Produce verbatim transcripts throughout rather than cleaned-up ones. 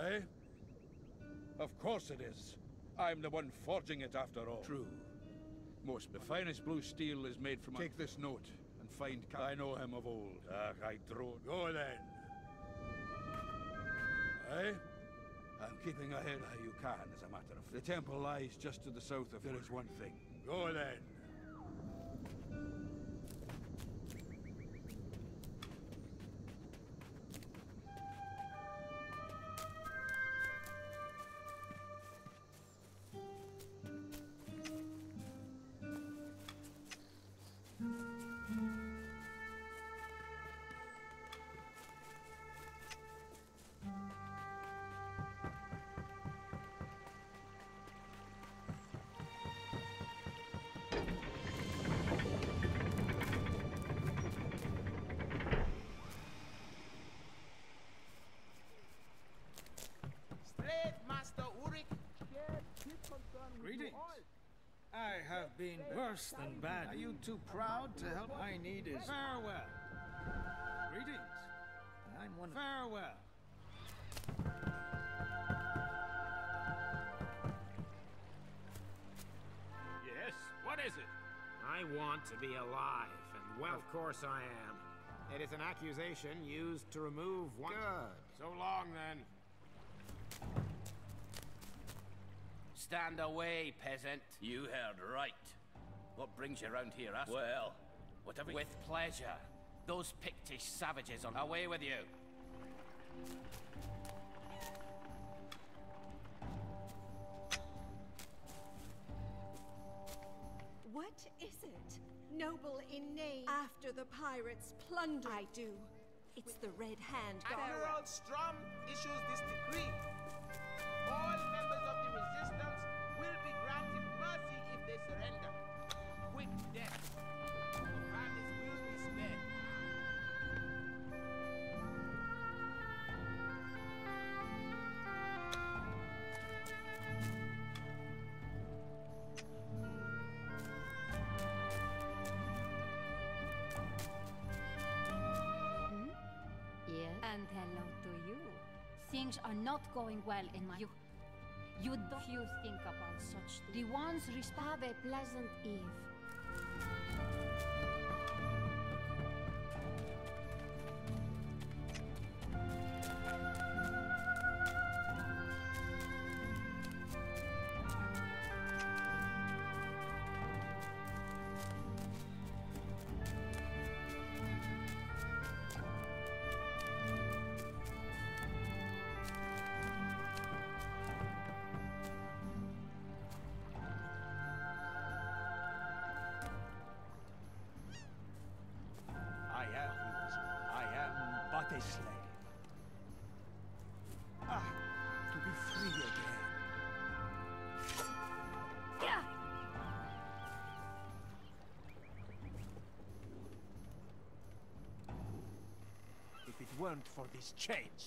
Eh? Of course it is. I'm the one forging it after all. True. Most the finest blue steel is made from... Take this note and find... I know him of old. Ah, I drone. Go then. Eh? I'm keeping ahead how you can, as a matter of... The temple lies just to the south of... There is one thing. Go then. Greetings. I have been worse than bad. Are you too proud to help? My need is farewell. Greetings. I'm one. Farewell. Yes, what is it? I want to be alive, and well, of course I am. It is an accusation used to remove one. Good. So long, then. Stand away, peasant. You heard right. What brings you around here, us? Well, whatever... With pleasure. Those Pictish savages on... Away with you. What is it? Noble in name. After the pirates plunder. I do. It's the Red Hand God. Admiral Strum issues this decree. All members of the resistance will be granted mercy if they surrender. Quick death. The families will be spared. Hmm? Yes. And hello to you. Things are not going well in my... You... You don't you think about such things. The ones have a pleasant eve. A slave. Ah, to be free again. Yeah. If it weren't for this change.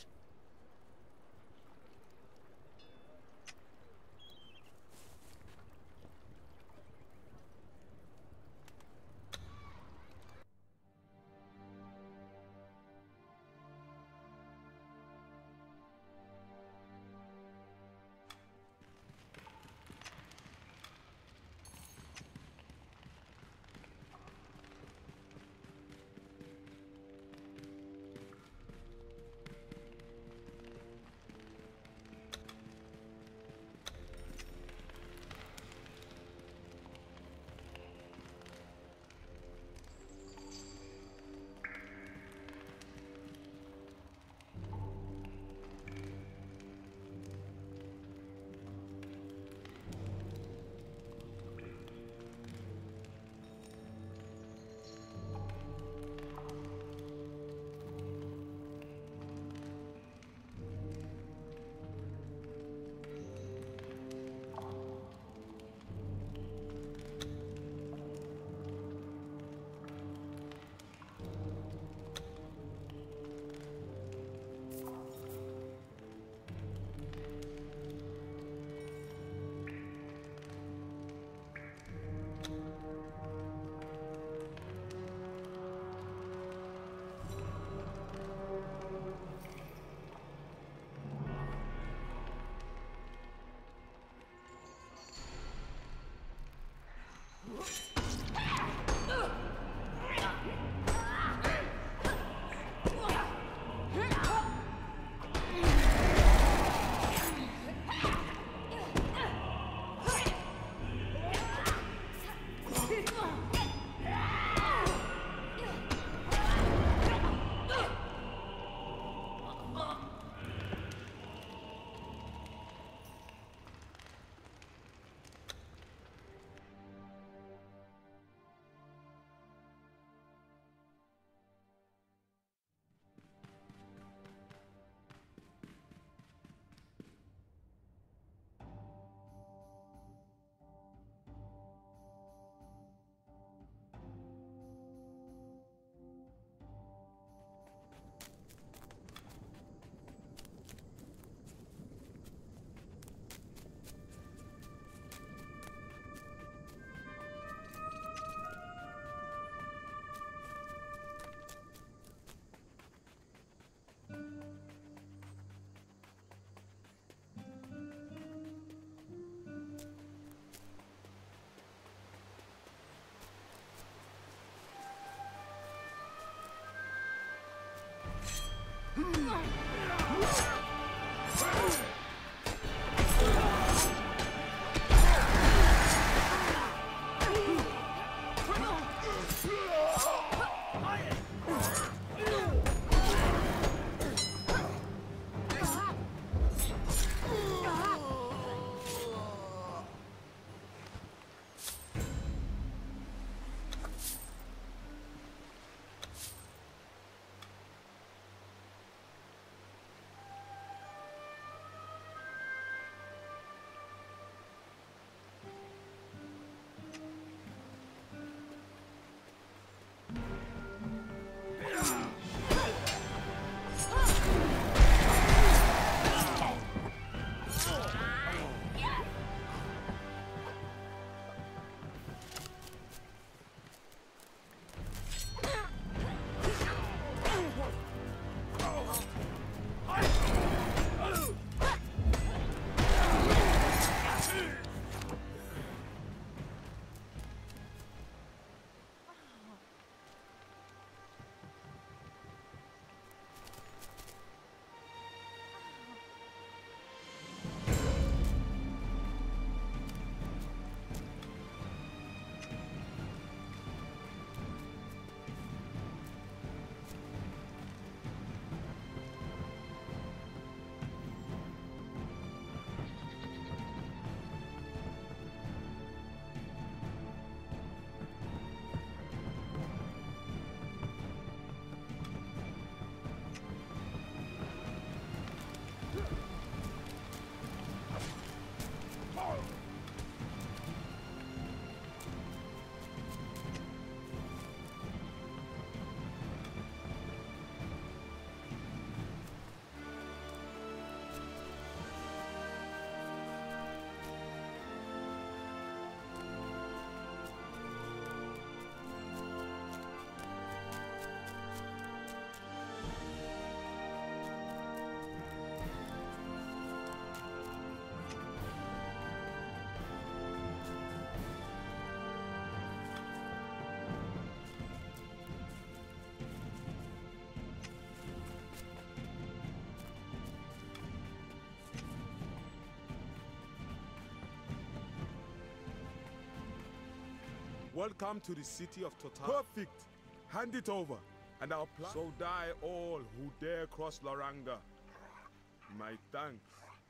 Welcome to the city of Total. Perfect. Hand it over, and I'll plan. So die all who dare cross Loranga. My thanks.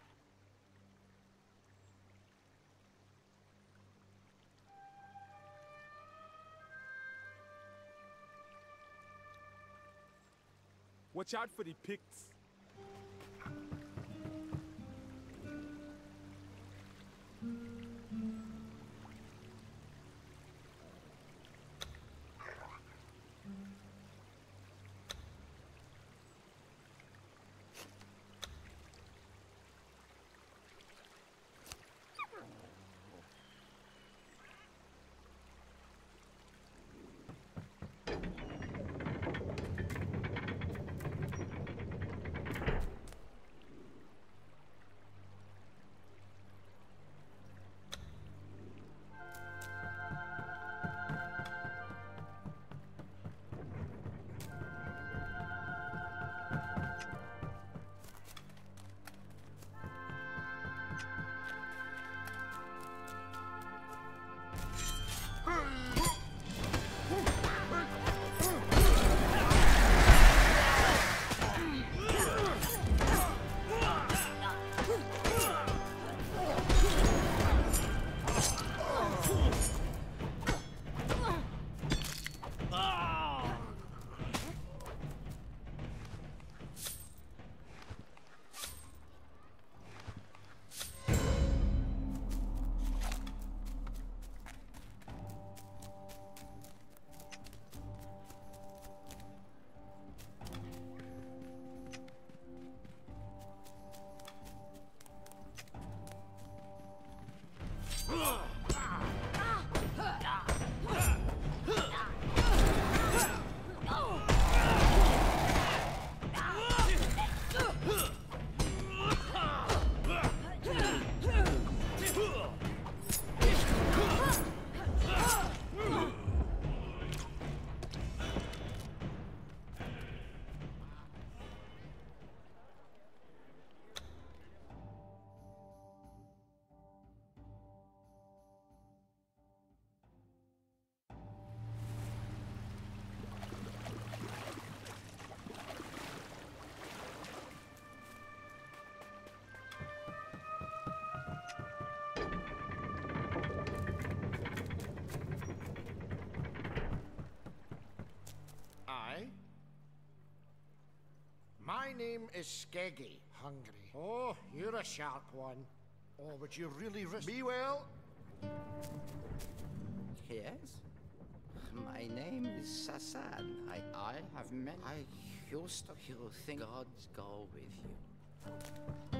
Watch out for the Picts. My name is Skeggy. Hungry. Oh, you're a sharp one. Oh, but you really risk me well? Yes? My name is Sasan. I, I have met... I used to you think gods go with you.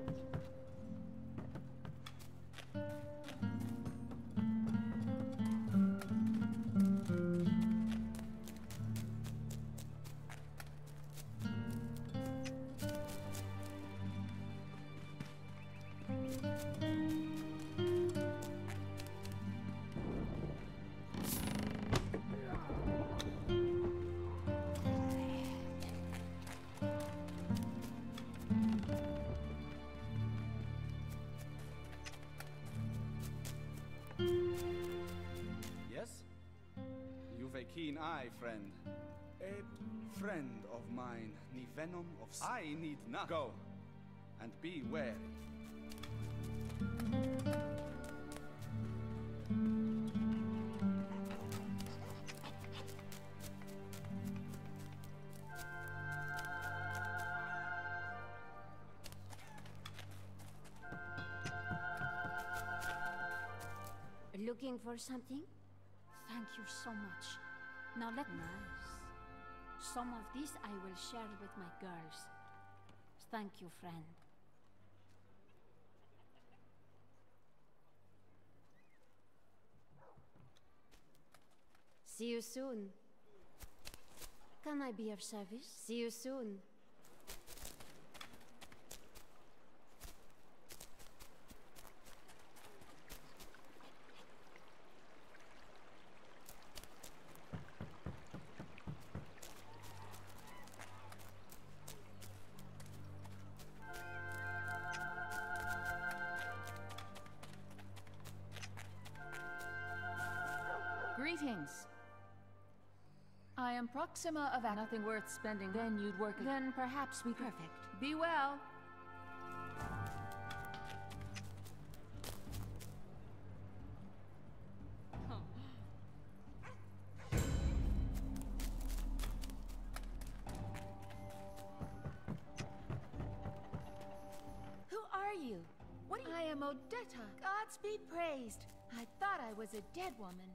A keen eye, friend. A friend of mine, the venom of... I need not go, and be wary. Looking for something? Thank you so much. Now let nice. Some of this I will share with my girls. Thank you, friend. See you soon. Can I be of service? See you soon. once. I am Proxima of nothing worth spending. Then you'd work. Then perhaps we perfect. Be well. Who are you? What do you- I am Odetta. Gods be praised. I thought I was a dead woman.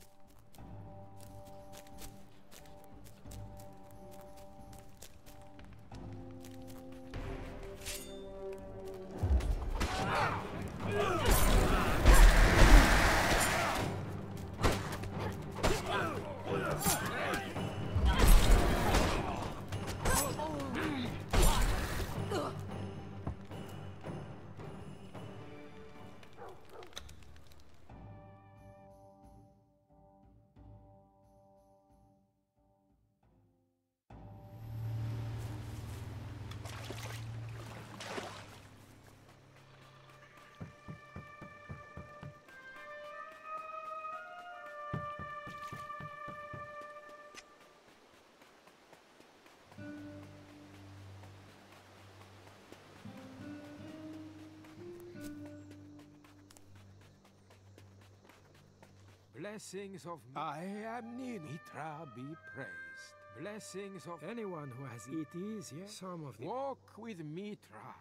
Blessings of I am need Mitra be praised. Blessings of anyone who has it is, yes. Some of the walk with Mitra.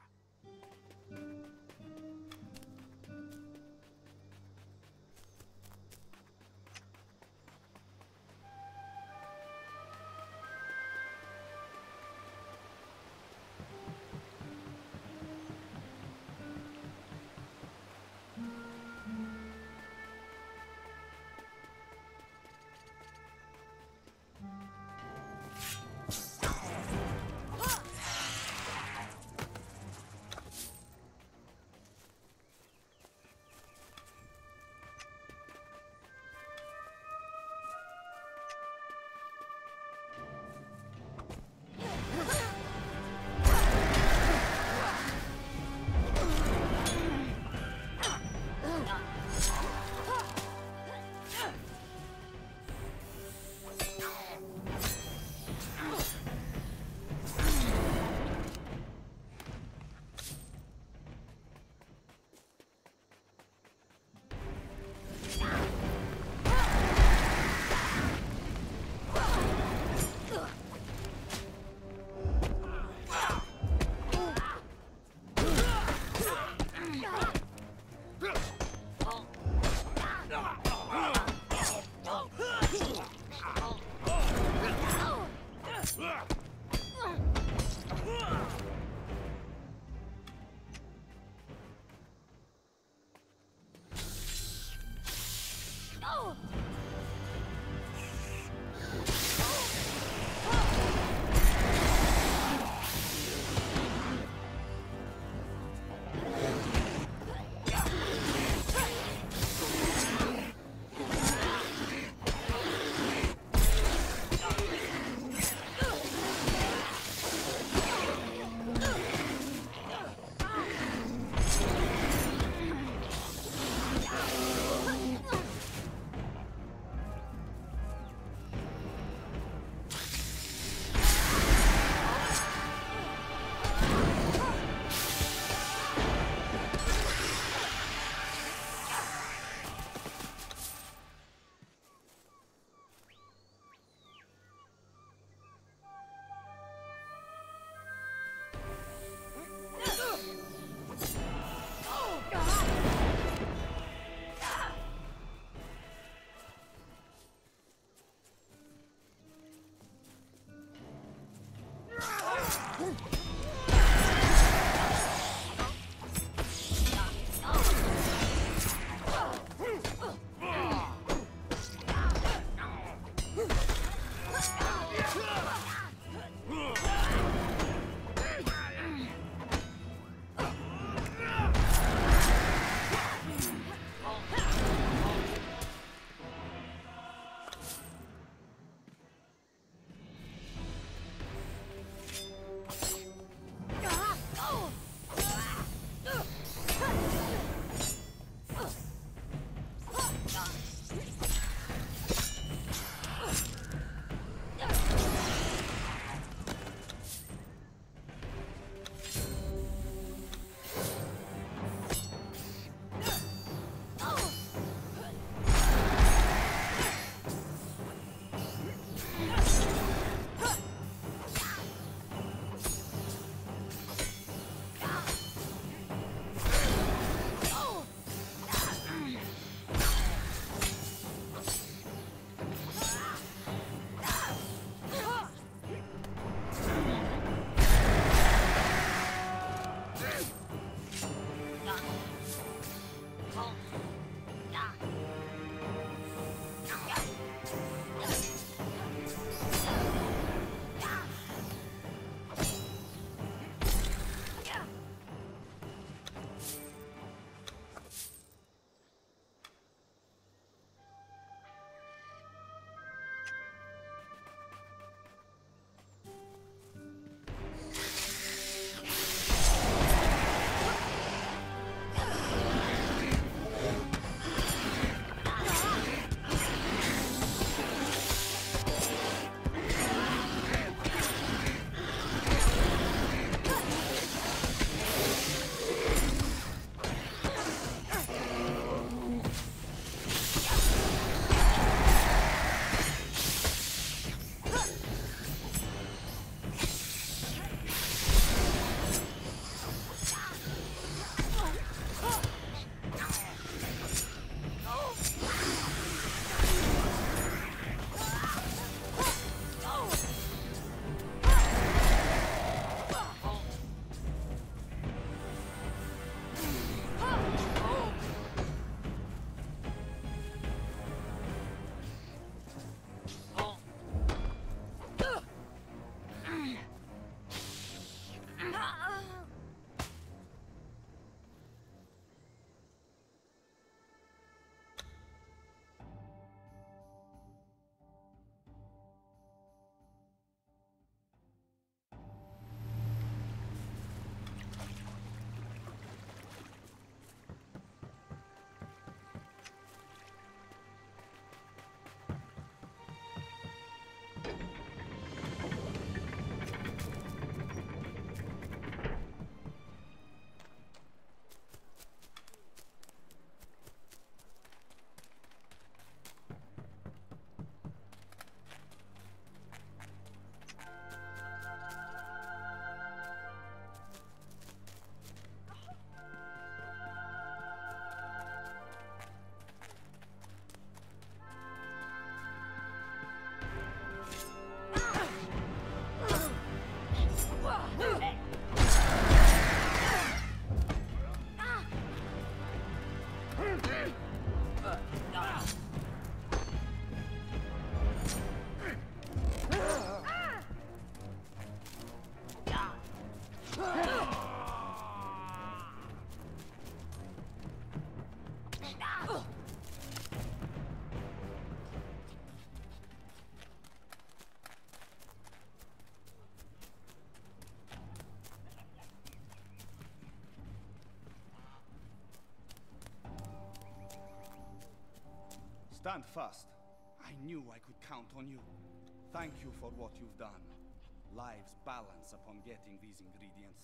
Stand fast. I knew I could count on you. Thank you for what you've done. Lives balance upon getting these ingredients.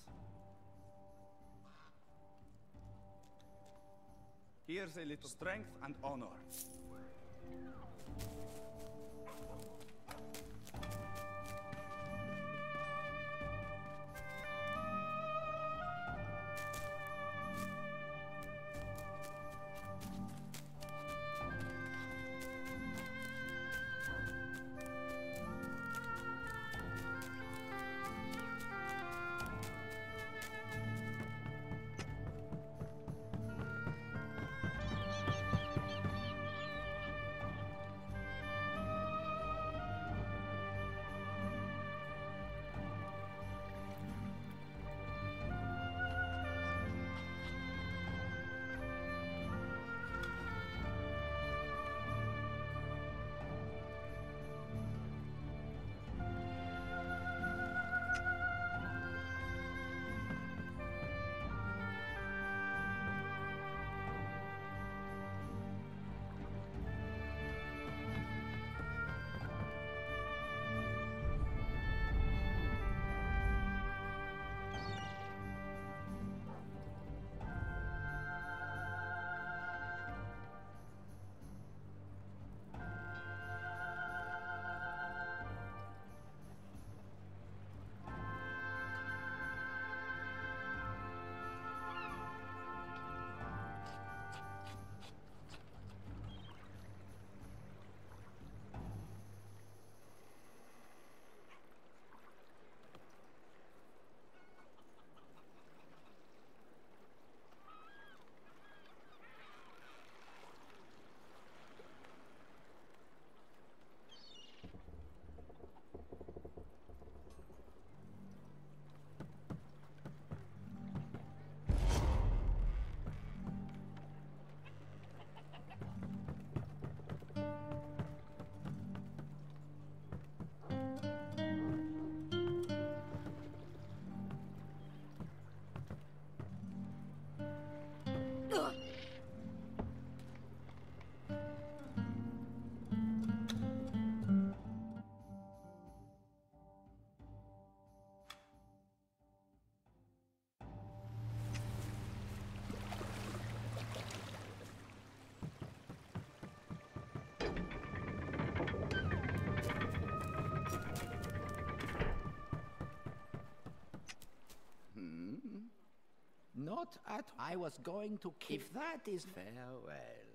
Here's a little strength and honor. Not at I was going to keep. If that is farewell.